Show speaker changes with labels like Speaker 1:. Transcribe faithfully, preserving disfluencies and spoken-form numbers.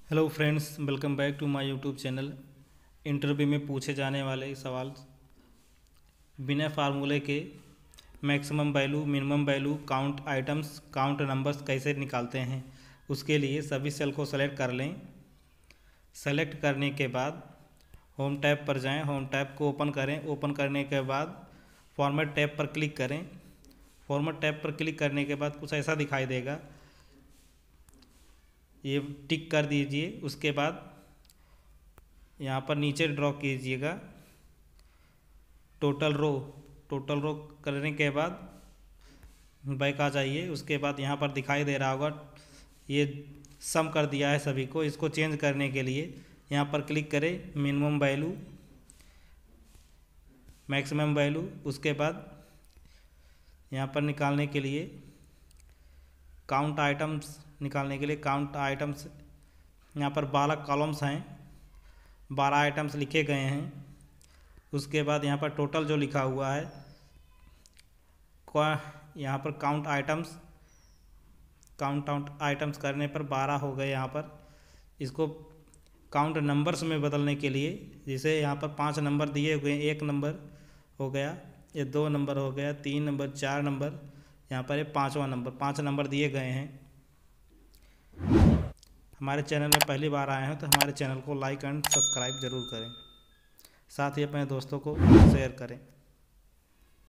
Speaker 1: Hello friends, welcome back to my YouTube channel. Interview में पूछे जाने वाले सवाल बिना फार्मूले के maximum value, minimum value, count items, count numbers कैसे निकालते हैं। उसके लिए सभी सेल को सेलेक्ट कर लें। सेलेक्ट करने के बाद होम टैब पर जाएं। होम टैब को ओपन करें। ओपन करने के बाद फॉर्मेट टैब पर क्लिक करें। फॉर्मेट टैब पर क्लिक करने के बाद कुछ ऐसा दिखाई देगा, ये टिक कर दीजिए। उसके बाद यहाँ पर नीचे ड्रॉ कीजिएगा टोटल रो। टोटल रो करने के बाद बैक आ जाइए। उसके बाद यहाँ पर दिखाई दे रहा होगा ये सम कर दिया है सभी को। इसको चेंज करने के लिए यहाँ पर क्लिक करें, मिनिमम वैल्यू, मैक्सिमम वैल्यू। उसके बाद यहाँ पर निकालने के लिए काउंट आइटम्स निकालने के लिए काउंट आइटम्स, यहाँ पर बारह कॉलम्स हैं, बारह आइटम्स लिखे गए हैं। उसके बाद यहाँ पर टोटल जो लिखा हुआ है, यहाँ पर count items, count out items करने पर बारह हो गए। यहाँ पर इसको काउंट नंबर्स में बदलने के लिए, जैसे यहाँ पर पांच नंबर दिए हुए, एक नंबर हो गया, ये दो नंबर हो गया, तीन नंबर, चार नंबर, यहाँ पर ये पाँचवा नंबर, पाँच नंबर दिए गए हैं। हमारे चैनल में पहली बार आए हैं तो हमारे चैनल को लाइक एंड सब्सक्राइब ज़रूर करें, साथ ही अपने दोस्तों को शेयर करें।